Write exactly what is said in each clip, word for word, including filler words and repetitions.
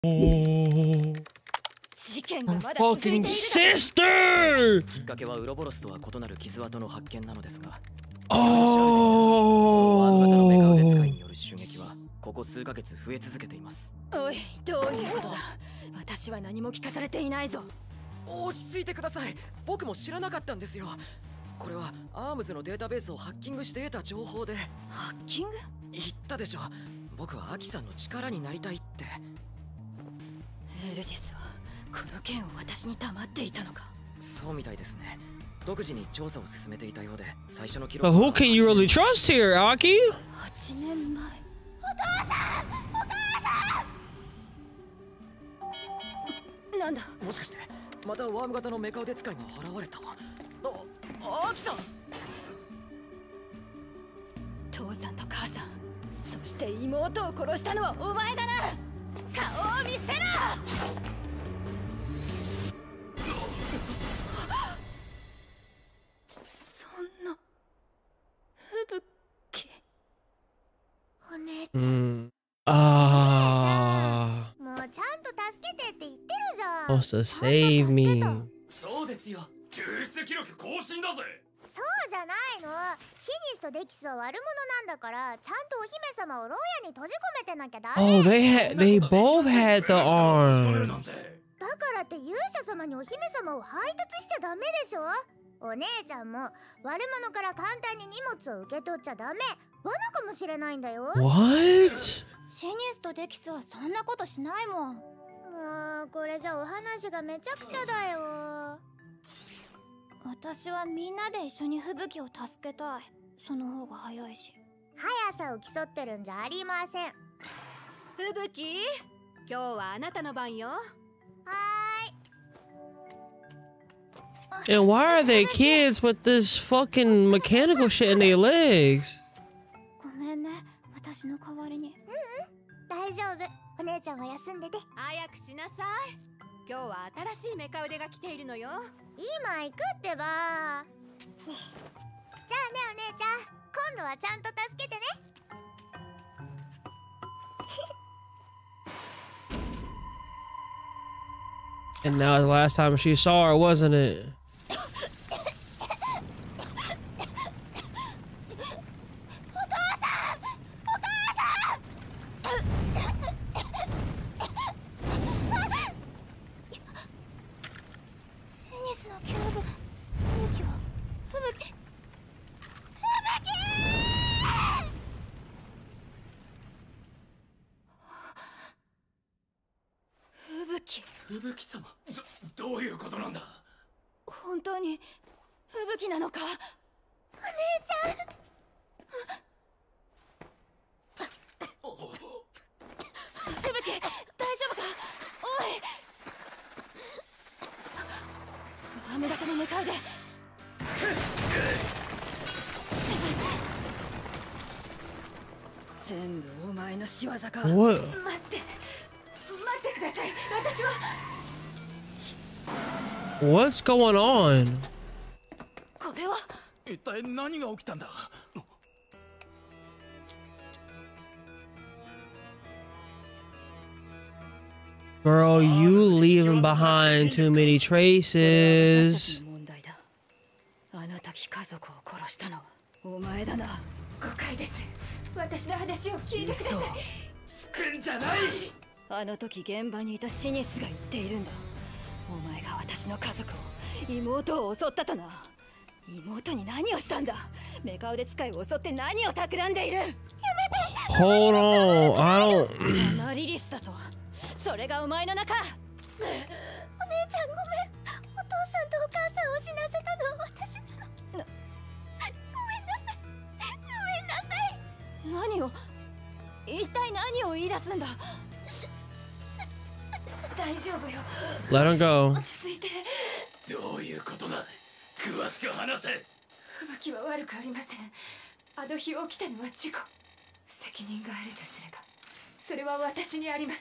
Oh, fucking sister! きっかけはウロボロスとは異なる傷跡の発見なのですが、 Oh. ワン型のメカ腕使いによる襲撃はここ数ヶ月増え続けています。 おい、どういうことだ。私は何も聞かされていないぞ。 落ち着いてください。僕も知らなかったんですよ。これはアームズのデータベースをハッキングして得た情報で。 ハッキング？ 言ったでしょ。僕はアキさんの力になりたいって。 エルジスはこの件を私に黙っていたのか。 そうみたいですね。独自に調査を進めていたようで、最初の記録 But who can you really trust here, Aki? はちねんまえ。お父さん、お母さん。なんだ。 もしかしてまたワーム型のメカ腕使いが現れた。あ、アキさん。 父さんと母さん、そして妹を殺したのはお前だな。顔を見せろ。そんな吹雪。お姉ちゃん。 Mm. Ah. もうちゃんと助けてって言ってるじゃん。 Supposed to save me. そうですよ。救出記録更新だぜ。 そうじゃないの。シニスとデキスは悪者なんだから、ちゃんとお姫様を牢屋に閉じ込めてなきゃダメ。 Oh, they had, they both had the arm. だからって勇者様にお姫様を配達しちゃダメでしょ。お姉ちゃんも悪者から簡単に荷物を受け取っちゃダメ。罠かもしれないんだよ。 What? シニスとデキスはそんなことしないもん。もうこれじゃお話がめちゃくちゃだよ。私はみんなで一緒に吹雪を助けたい。その方が早いし。速さを競ってるんじゃありません。 吹雪、今日はあなたの番よ。 はーい。 And why are they kids with this fucking mechanical shit in their legs? ごめんね、私の代わりに。ううん、大丈夫。お姉ちゃんは休んでて。 早くしなさい。今日は新しいメカ腕が来ているのよ。 今行くってば。ね、じゃあね、お姉ちゃん、今度はちゃんと助けてね。 And that was the last time she saw her, wasn't it? シニスのキューブ、吹雪は吹雪。吹雪。 吹雪様、ど、どういうことなんだ。 本当に吹雪なのか。 お姉ちゃん。 吹雪、大丈夫か。おい。ワーム型のメカ腕。全部お前の仕業か。 What? 待って待ってください。私は What's going on? これは一体何が起きたんだ。 Girl, you leaving behind too many traces. 問題だ。あの時家族を殺したのはお前だな。誤解です。私の話を聞いてください。 つくんじゃない。 あの時現場にいたシニスが言っているんだ。お前が私の家族を、妹を襲ったとな。妹に何をしたんだ。メカ腕使いを襲って何を企んでいる。やめて。 Hold on, I don't. マリリスだと。それがお前の中。お姉ちゃんごめん。お父さんとお母さんを死なせたのは私なの。ごめんなさい。ごめんなさい。何を、一体何を言い出すんだ。大丈夫よ。 Let him go. 落ち着いて。 どういうことだ。詳しく話せ。 吹雪は悪くありません。あの日起きたのは事故。責任があるとすれば、それは私にあります。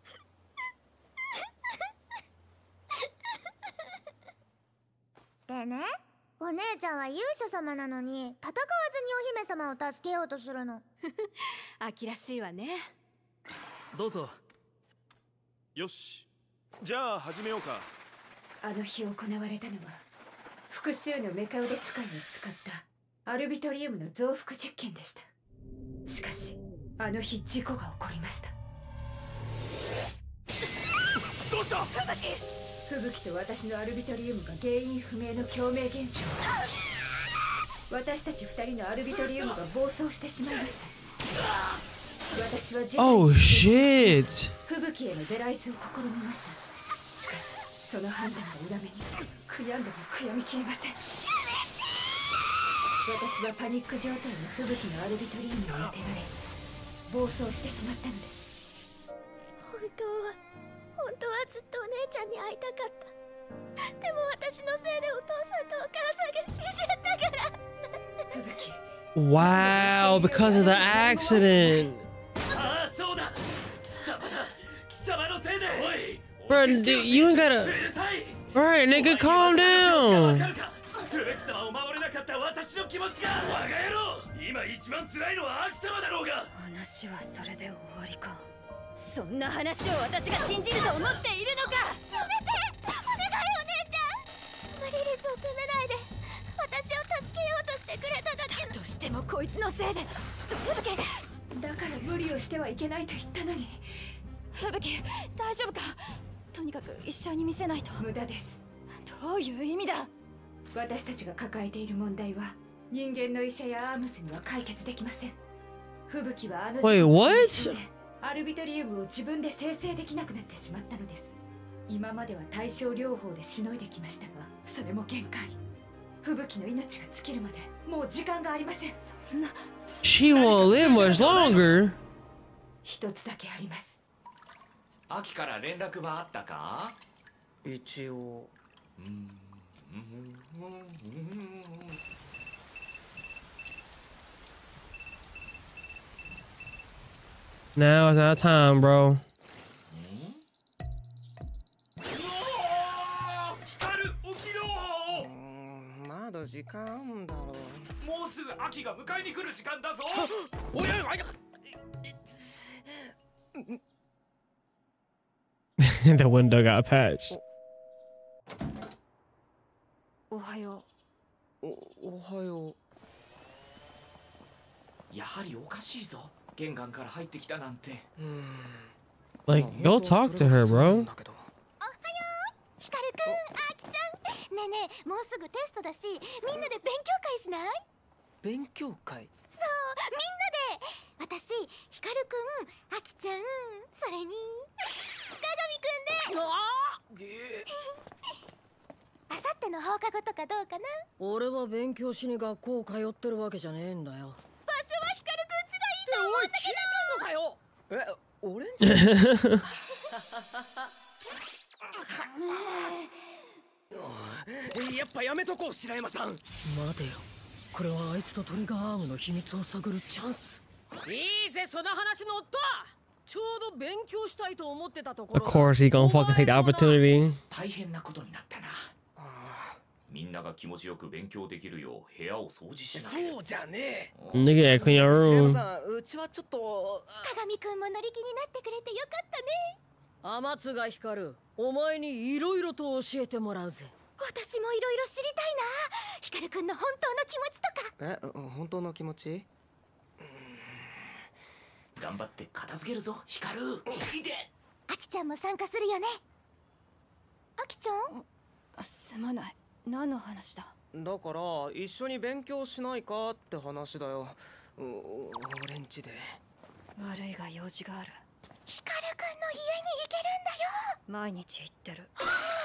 でね、お姉ちゃんは勇者様なのに戦わずにお姫様を助けようとするの。 秋らしいわね。 どうぞ。 よし、じゃあ始めようか。 あの日行われたのは複数のメカ腕使いを使ったアルビトリウムの増幅実験でした。しかしあの日事故が起こりました。 どうした？ 吹雪と私のアルビトリウムが原因不明の共鳴現象。私たち二人のアルビトリウムが暴走してしまいました。私は事態 Oh shit! 吹雪へのデライスを試みました。しかしその判断の裏目に悔やんでも悔やみきれません。私はパニック状態の吹雪のアルビトリウムに当てられ暴走してしまったのです。 本当は本当はずっとお姉ちゃんに会いたかった。でも私のせいでお父さんとお母さんが死んじゃったから。 吹雪 Wow, because of the accident. ああ、そうだ。貴様だ。貴様のせいで。おい。 Bro, dude, you ain't gotta. Alright, nigga, calm down. 吹雪様を守れなかった私の気持ちが。我が野郎。今一番辛いのはアキ様だろうが。 話はそれで終わりか。そんな話を私が信じると思っているのか。 やめて、お願いお姉ちゃん。マリリスを責めないで。私を助けようとしてくれただけの。 どうしてもこいつのせいで。吹雪だから無理をしてはいけないと言ったのに。 吹雪大丈夫か。とにかく一緒に見せないと。 無駄です。 どういう意味だ。 私たちが抱えている問題は人間の医者やアームスには解決できません。吹雪はあの Wait, what? アルビトリウムを自分で生成できなくなってしまったのです。今までは対症療法でしのいできましたが、それも限界。吹雪の命が尽きるまでもう時間がありません。そんな She won't live much longer. 一つだけあります。 秋から連絡はあったか？ 一応。 Now is our time, bro. 光る、起きろ。 まだ時間だろう。 もうすぐ秋が迎えに来る時間だぞ。 おやおや。 The window got patched. おはよう。お、おはよう。やはりおかしいぞ。玄関から入ってきたなんて。 う。うん。 Like, go talk to her, bro. おはよう、ヒカルくん、アキちゃん。ねえねえ、もうすぐテストだし、みんなで勉強会しない？ 勉強会。 そう、みんなで。私、ヒカルくん、アキちゃん、それに鏡くんで。あさっての放課後とかどうかな？ 俺は勉強しに学校通ってるわけじゃねえんだよ。 場所はヒカルくんちがいいと思うんだけど。 え、俺んち？やっぱやめとこう、白山さん。待てよ、これはあいつとトリガーアームの秘密を探るチャンス。いいぜ、その話の夫は。ちょうど勉強したいと思ってたところ。 Of course, he gonna fucking take the opportunity. 大変なことになったな。みんなが気持ちよく勉強できるよう部屋を掃除しない。 そうじゃねえ。 Nigga, clean your 白 room. 山さん、うちはちょっと。 鏡くんも乗り気になってくれてよかったね。 天津が光る。お前にいろいろと教えてもらうぜ。 私もいろいろ知りたいな。ヒカルくんの本当の気持ちとか。 え、本当の気持ち？ 頑張って片付けるぞ、光る。いで。 アキちゃんも参加するよね。アキちゃん？ すまない。何の話だ？ だから一緒に勉強しないかって話だよ。お俺んちで。 悪いが用事がある。 ヒカルくんの家に行けるんだよ。 毎日行ってる。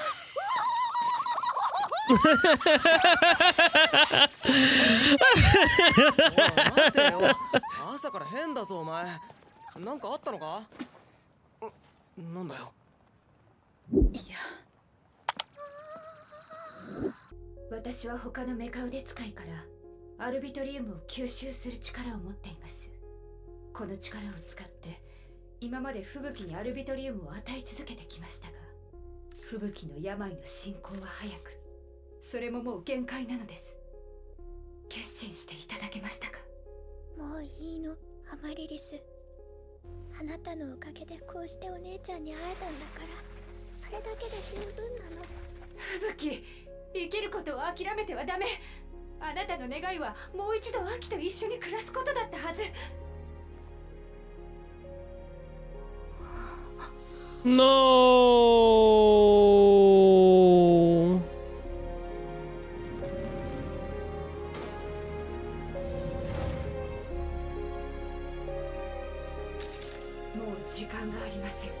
待てよ、朝から変だぞお前。なんかあったのか？なんだよ。 いや、私は他のメカ腕使いからアルビトリウムを吸収する力を持っています。この力を使って今まで吹雪にアルビトリウムを与え続けてきましたが、吹雪の病の進行は早く、それももう限界なのです。決心していただけましたか？ もういいの、アマリリス。 あなたのおかげでこうしてお姉ちゃんに会えたんだから、それだけで十分なの。 吹雪、生きることを諦めてはダメ。あなたの願いはもう一度アキと一緒に暮らすことだったはず。 No. もう時間がありません。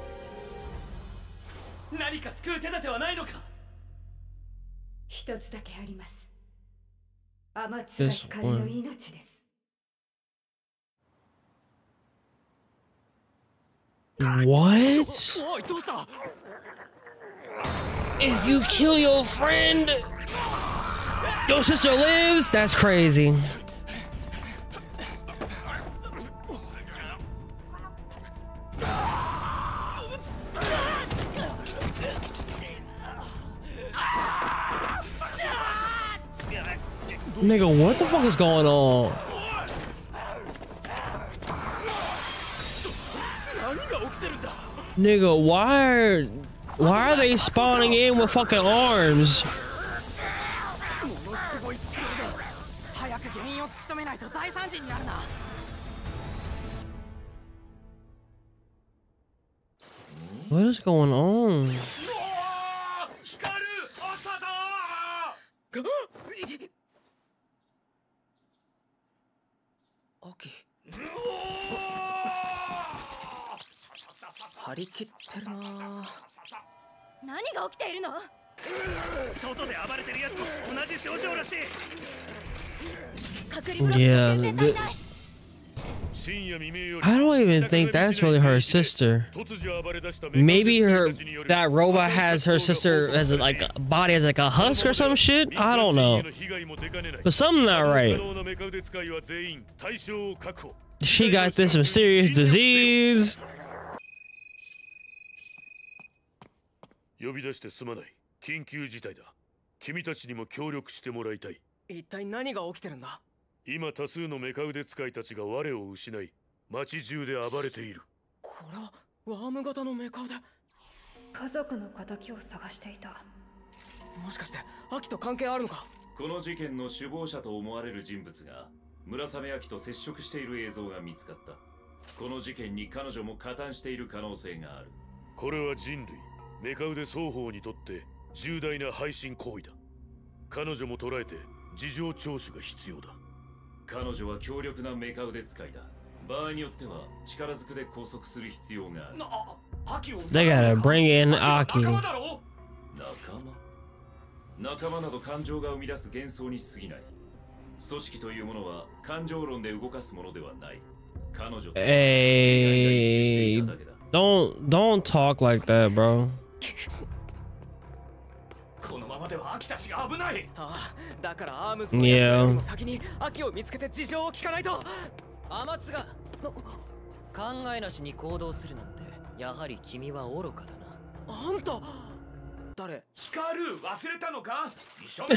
何か救う手立てはないのか。 一つだけあります。天津光の命です。 What? おい、どうした？ If you kill your friend, your sister lives? That's crazy. Nigga, what the fuck is going on? Nigga, why are why are they spawning in with fucking arms? What is going on? Aki. 張り切ってるな。 何が起きているの？ 外で暴れてるやつも同じ症状らしい。 Yeah, the, I don't even think that's really her sister. Maybe her that robot has her sister as a, like a body as like a husk or some shit. I don't know, but something not right. She got this mysterious disease. 呼び出してすまない。緊急事態だ。君たちにも協力してもらいたい。 一体何が起きてるんだ？ 今多数のメカ腕使いたちが我を失い、街中で暴れている。 これはワーム型のメカ腕。 家族の敵を探していた。 もしかしてアキと関係あるのか？ この事件の首謀者と思われる人物が村雨明と接触している映像が見つかった。この事件に彼女も加担している可能性がある。 これは人類メカ腕双方にとって重大な背信行為だ。彼女も捉えて事情聴取が必要だ。 彼女は強力なメカ腕使いだ。場合によっては力ずくで拘束する必要がある。 They gotta bring in Aki. 仲間だろ？仲間？仲間など感情が生み出す幻想に過ぎない。組織というものは感情論で動かすものではない。彼女と Hey, don't don't talk like that, bro. このままではアキたちが危ない。 ああ、だからアームズのやつよりも先にアキを見つけて事情を聞かないと。 天津が考えなしに行動するなんて、やはり君は愚かだな。 あんた誰？ 光る忘れたのか？一緒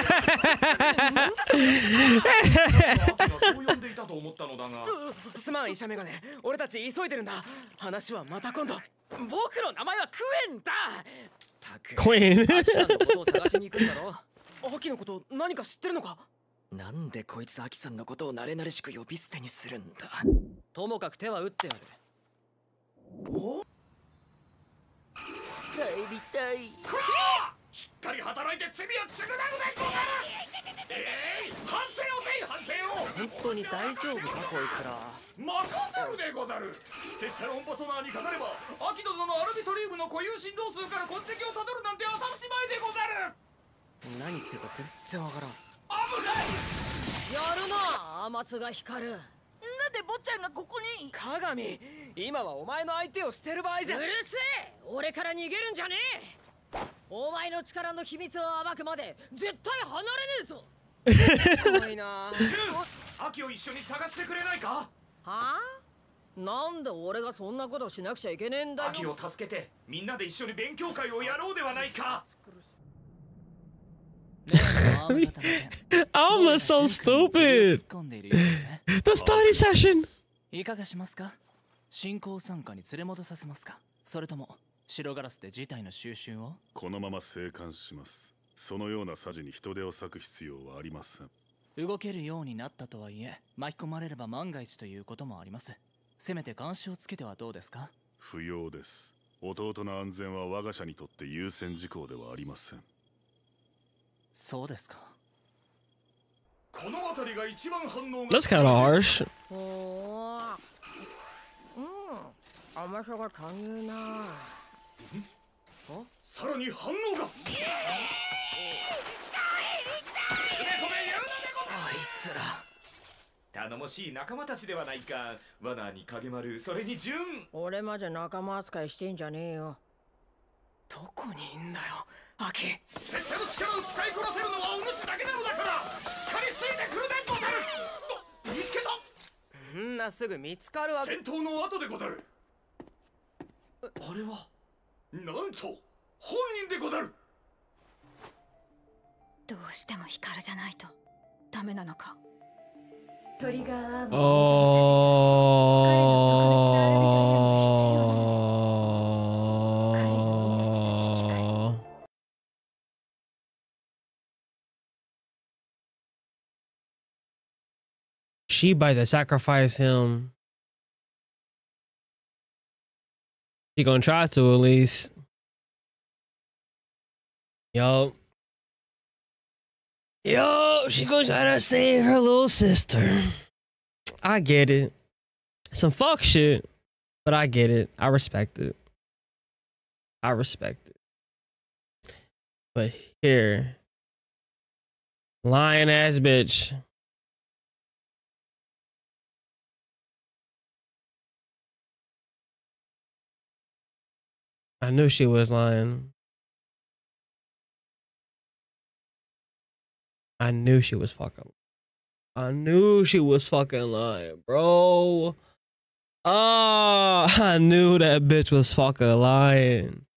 そう呼んでいたと思ったのだが。 すまん医者メガネ、俺たち急いでるんだ。話はまた今度。 僕の名前はクエンだ。 クエン。 アキさんのことを探しに行くんだろ。 アキのこと何か知ってるのか？ なんでこいつアキさんのことを慣れ慣れしく呼び捨てにするんだ。ともかく手は打ってやる。 お？ 帰りたい。 しっかり働いて罪を償うでござる。えい、反省をせい、反省を。 本当に大丈夫かこいつら。 任せるでござる。拙者のオンパソナーにかかればアキ殿のアルビトリウムの固有振動数から痕跡をたどるなんて浅しまいでござる。 何言ってるか全然わからん。 危ない。 やるな、天津が光る。 なんで坊ちゃんがここに？ 鏡、今はお前の相手をしてる場合じゃ。 うるせえ、俺から逃げるんじゃねえ。お前の力の秘密を暴くまで絶対離れねえぞ。怖いな。 アキを一緒に探してくれないか？ はあ？なんで俺がそんなことしなくちゃいけねえんだよ。 アキを助けてみんなで一緒に勉強会をやろうではないか。 Alma so stupid. The study session. いかがしますか？ 新興参加に連れ戻させますか、それとも白ガラスで事態の収拾を。 このまま生還します。そのようなさじに人手を割く必要はありません。 動けるようになったとはいえ、巻き込まれれば万が一ということもあります。せめて監視をつけてはどうですか。 不要です。弟の安全は我が社にとって優先事項ではありません。 そうですか。 この辺りが一番反応が That's kind of harsh. おー、うん、甘さが足りねえな。 さらに反応が。 あいつら頼もしい仲間たちではないか。罠に影丸、それに純。 俺まで仲間扱いしてんじゃねえよ。 どこにいんだよアキ。 拙者の力を使いこなせるのはお主だけなのだから、しっかりついてくるでござる。見つけた。 んなすぐ見つかるわけ。 戦闘の後でござる。 あれはなんと本人でござる。 どうしても光じゃないとダメなのか。トリガーアームを彼の特別なアルビトリウムを必要なの。彼の命と引き換え。 She about to sacrifice him. She gonna try to at least. Yo. Yo, she gonna try to save her little sister. I get it. Some fuck shit, but I get it. I respect it. I respect it. But here, lying ass bitch. I knew she was lying. I knew she was fucking. I knew she was fucking lying, bro. Oh, I knew that bitch was fucking lying.